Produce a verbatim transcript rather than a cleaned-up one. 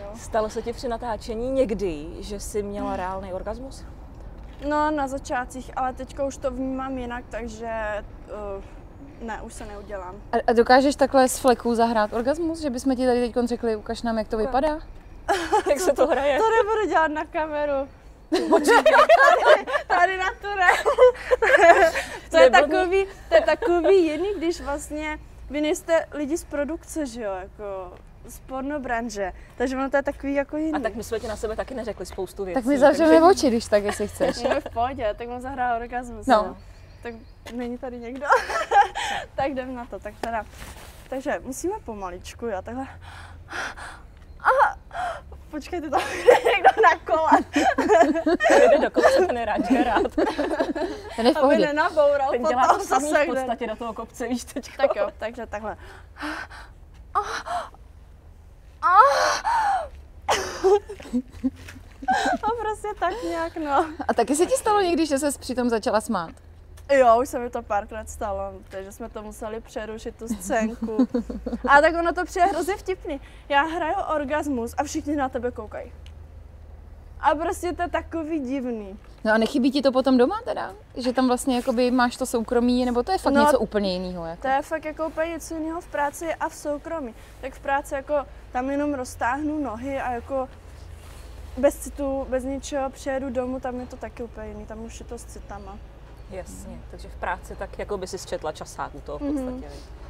Stalo se ti při natáčení někdy, že jsi měla reálný orgasmus? No, na začátcích, ale teďka už to vnímám jinak, takže uh, ne, už se neudělám. A, a dokážeš takhle z fleků zahrát orgasmus, že bychom ti tady teď řekli, ukaž nám, jak to vypadá? Jak se to hraje? To nebudu dělat na kameru. tady, tady na to ne. to, je takový, to je takový jiný, když vlastně vy nejste lidi z produkce, že jo, jako z pornobranže, takže ono to je takový jako jiný. A tak my jsme ti na sebe taky neřekli spoustu věcí. Tak mi zavřeme takže... oči, když tak, jestli chceš. No v pohodě, tak mu zahrál orgasmus. No. Jo. Tak není tady někdo. tak jdem na to, tak teda. Takže musíme pomaličku, jo, takhle. Aha. Počkejte, tam jde někdo na kole. Jde do kopce, ten je rád, že je rád. Ten je v pohodě. Aby nenaboural ten dělá to samý v podstatě do toho kopce, víš teďko. Tak jo, takže takhle. No prostě tak nějak, no. A taky se ti stalo někdy, že ses přitom začala smát? Jo, už se mi to párkrát stalo, takže jsme to museli přerušit, tu scénku. A tak ono to přijde hrozně vtipný. Já hraju orgasmus a všichni na tebe koukají. A prostě to je takový divný. No a nechybí ti to potom doma teda? Že tam vlastně jakoby máš to soukromí, nebo to je fakt no, něco úplně jiného? Jako? To je fakt jako úplně něco jiného v práci a v soukromí. Tak v práci jako tam jenom roztáhnu nohy a jako bez citu, bez ničeho přijedu domů, tam je to taky úplně jiný, tam už je to s citama. Jasně, takže v práci tak jako by si zčetla časák u toho v podstatě. Mm-hmm.